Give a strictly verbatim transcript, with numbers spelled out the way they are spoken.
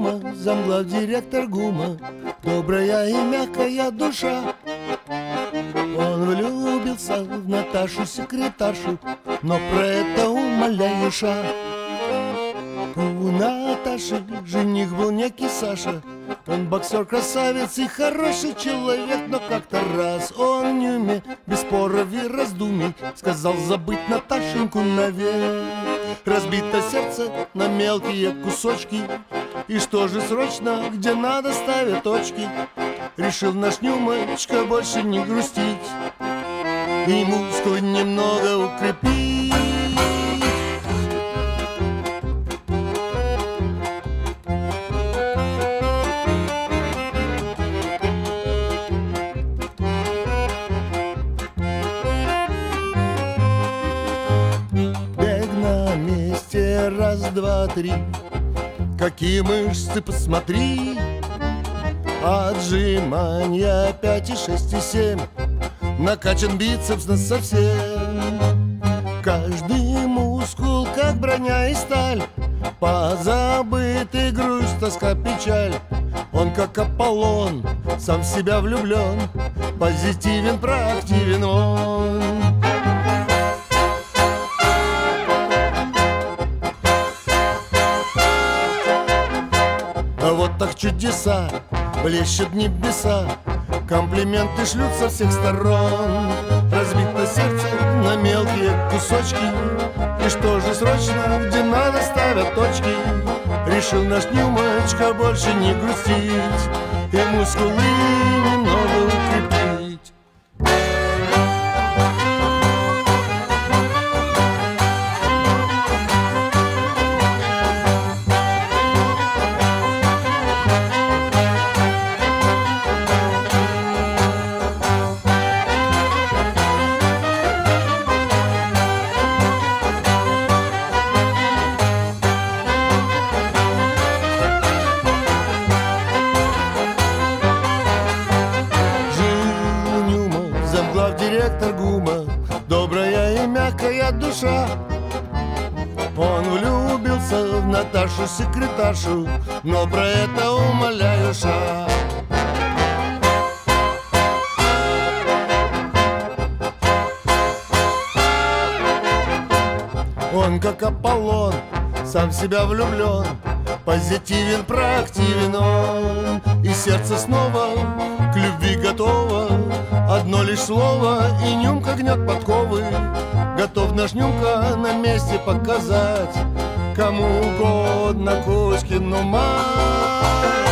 Нюма, замглав директор ГУМа, добрая и мягкая душа. Он влюбился в Наташу, секретаршу, но про это умоляюша. У Наташи жених был некий Саша. Он боксер, красавец и хороший человек. Но как-то раз он Нюме без споров и раздумий сказал забыть Наташеньку навек. Разбито сердце на мелкие кусочки, и что же срочно, где надо, ставят точки. Решил наш Нюмочка больше не грустить и мускулы немного укрепить. Бег на месте, раз, два, три. Какие мышцы, посмотри. Отжимания пять и шесть и семь. Накачан бицепс на совсем. Каждый мускул, как броня и сталь. Позабытый грусть, тоска, печаль. Он как Аполлон, сам в себя влюблен. Позитивен, проактивен он. А вот так чудеса, блещут небеса, комплименты шлют со всех сторон. Разбито сердце на мелкие кусочки, и что же срочно, где надо, ставят точки. Решил наш Нюмочка больше не грустить и мускулы немного укрепить. Замглав директор ГУМа, добрая и мягкая душа. Он влюбился в Наташу, секретаршу, но про это умоляюша. Он как Аполлон, сам в себя влюблен. Позитивен, проактивен он, и сердце снова к любви готово. Одно лишь слово, и Нюмка гнет подковы. Готов наш Нюмка на месте показать кому угодно Кузькину мать.